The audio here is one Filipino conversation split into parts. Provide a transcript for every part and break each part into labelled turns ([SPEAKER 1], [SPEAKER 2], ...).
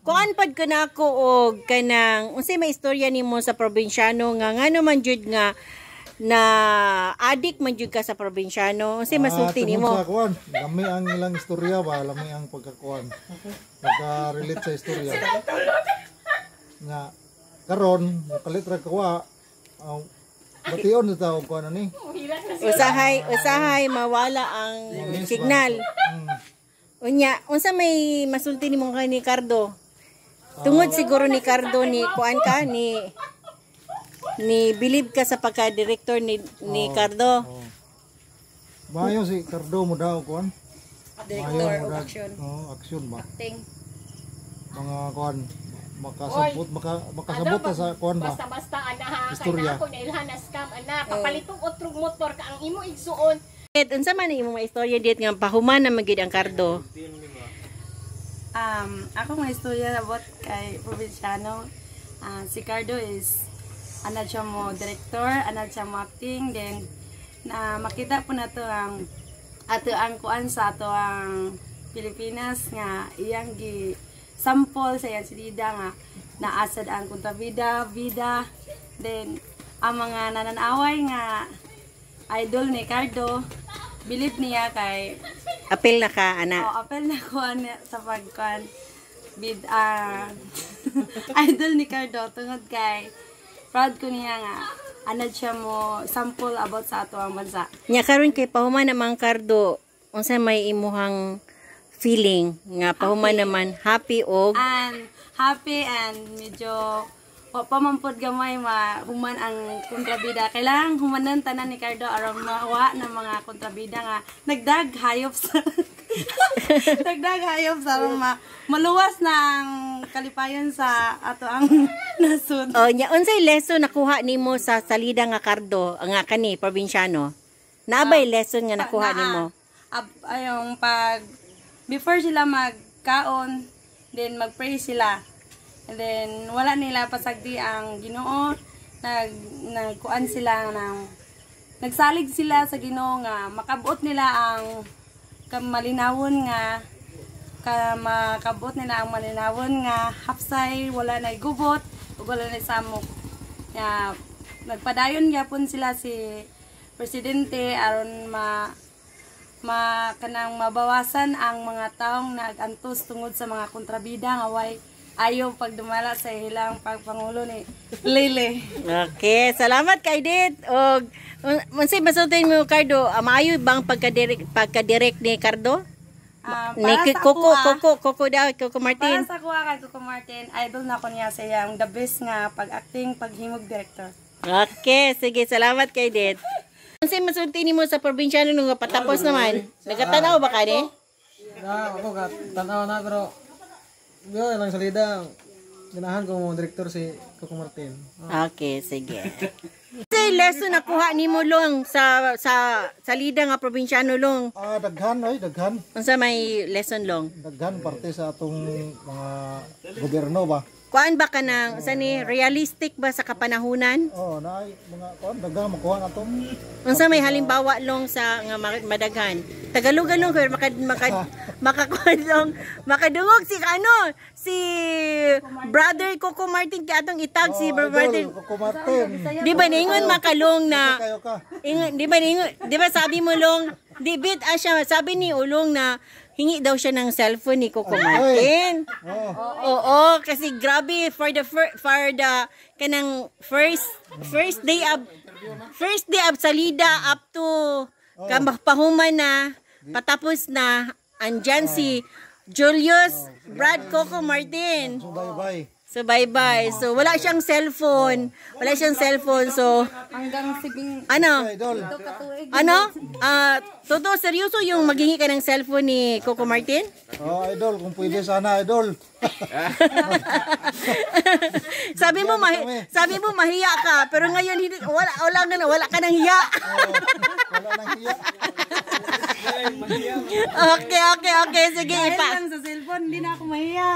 [SPEAKER 1] kuan pad ka na ako og kanang unsay may istorya nimo sa probinsyano nga ngano man jud nga na adik man jud ka sa probinsyano unsay masulti nimo?
[SPEAKER 2] Sa kuan, lami ang ilang istorya ba, lami ang pagkakuan. Pagka-relate sa istorya. Nga karon kalit ra kuha. Bation sa tao kuan ani.
[SPEAKER 1] Usahay mawala ang signal. Unya, unsa may masulti nimo kay ni Cardo? Tungod siguro ni Cardo ni kuan ka ni believe ka sa pagka-director ni Cardo.
[SPEAKER 2] Mayo si Cardo mo daw kuan.
[SPEAKER 1] Director of action.
[SPEAKER 2] Action ba?
[SPEAKER 1] Ting.
[SPEAKER 2] Mga kuan makasabot sa kuan ba?
[SPEAKER 3] Basta ana
[SPEAKER 2] istorya.
[SPEAKER 3] Ako na ilhan na scam ana papalitong otrog motor ka ang imo igsuon.
[SPEAKER 1] Unsa man imong istorya diet nga pahuman na magid ang Cardo?
[SPEAKER 4] Ako may istorya about kay probinsyano. Si Cardo is ana siya mo director, ana siya mo acting, then na makita po nato ang ato ang kuan sa ato ang Pilipinas nga iyang gi sample sa iyang silida nga naasad ang kontrabida, vida, then ang mga nananaway nga idol ni Cardo, believe niya kay
[SPEAKER 1] apel na ka ana.
[SPEAKER 4] Apel na ko sa pagkuan bid idol ni Cardo tungod kay proud ko niya nga anad siya mo sample about sa ato ang bansa.
[SPEAKER 1] Nya karon kay pahuman namang Cardo, unsa may imuhang feeling nga pahuman naman happy og
[SPEAKER 4] happy and medyo pamampod gamay human ang kontrabida. Kailangan humanan tanan ni Cardo aron mawa ng mga kontrabida nga nagdag hayop sa maluwas ng kalipayon sa ato ang nasud.
[SPEAKER 1] Nya unsay lesson nakuha nimo sa salida nga Cardo nga kani probinsyano? Naabay lesson nga nakuha nimo?
[SPEAKER 4] Ayong pag before sila magkaon, then magpray sila. And then wala nila pasagdi ang Ginoo, nagkuan sila nagsalig sila sa Ginoo nga makabuot nila ang malinawon nga makabuot nila ang malinawon nga hapsay, wala na gubot, wala na samok. Nagpadayon gyapon sila si presidente aron kanang mabawasan ang mga taong nagantos tungod sa mga kontrabida nga way ayaw pagdumala sa ilang pagpangulo ni Lele.
[SPEAKER 1] Okay, salamat kay Dit. Og unsay masultin mo Cardo, maayo bang pagka-direct ni Cardo? Ni Coco Martin.
[SPEAKER 4] Para sa kuha kay Coco Martin, idol na ko niya sa iyang the best nga pag-acting, paghimog director.
[SPEAKER 1] Okay, sige, salamat kay Dit. Unsay masulti nimo sa probinsyano nung patapos naman? Nagatanaw ba ka ni?
[SPEAKER 5] Ako tanaw na pero yo lang salida ganahan ko mo direktor si Coco Martin.
[SPEAKER 1] Okay, sige. Unsay lesson nakuha nimo long sa salida nga probinsyano long?
[SPEAKER 2] Daghan.
[SPEAKER 1] Unsa may lesson long?
[SPEAKER 2] Daghan parte sa atong mga gobyerno ba.
[SPEAKER 1] Kuan ba ka nang realistic ba sa kapanahunan?
[SPEAKER 2] Naay mga kuan daghan makuha natong.
[SPEAKER 1] Unsa may halimbawa long sa nga madaghan? Tagalogan long pero makadungog si brother Coco Martin kay atong itag si brother
[SPEAKER 2] Coco Martin.
[SPEAKER 1] Di ba ningon makalong na di ba sabi mo long dibit asya sabi ni ulong na hingi daw siya ng cellphone ni Coco Martin. Oo, kasi grabe for the kanang first day of salida up to pahuman na patapos na andyan si Julius Brad Coco Martin. So bye-bye. So wala siyang cellphone. So
[SPEAKER 4] Hanggang sibing
[SPEAKER 1] totoo seryoso yung maghingi ka ng cellphone ni Coco Martin?
[SPEAKER 2] Idol, kung pwede sana idol.
[SPEAKER 1] sabi mo mahiya ka, pero ngayon hindi wala ka nang hiya.
[SPEAKER 2] Wala nang hiya.
[SPEAKER 1] Okay, sige
[SPEAKER 4] pa. Sa cellphone, hindi na ako mahiya.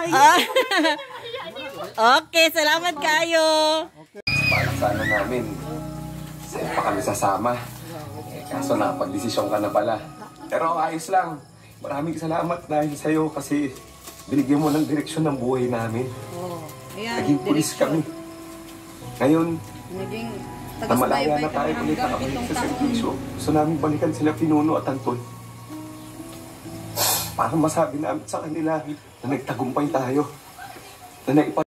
[SPEAKER 1] Okay, salamat kayo.
[SPEAKER 6] Para sana namin, pa kami sasama. Kaso nakapag-desisyon ka na pala. Pero ayos lang. Maraming salamat dahil sa'yo kasi Binigyan mo ng direksyon ng buhay namin.
[SPEAKER 4] Oo. Ayan,
[SPEAKER 6] Naging pulis
[SPEAKER 4] direksyon.
[SPEAKER 6] kami. Ngayon,
[SPEAKER 4] Naging
[SPEAKER 6] na malaya
[SPEAKER 4] taga-subaybay
[SPEAKER 6] na tayo
[SPEAKER 4] kami
[SPEAKER 6] ulit
[SPEAKER 4] hanggang
[SPEAKER 6] nakabalik
[SPEAKER 4] 7
[SPEAKER 6] sa
[SPEAKER 4] taon.
[SPEAKER 6] servisyo. Gusto namin balikan sila Pinuno at Anton. Para masabi namin sa kanila na nagtagumpay tayo. Na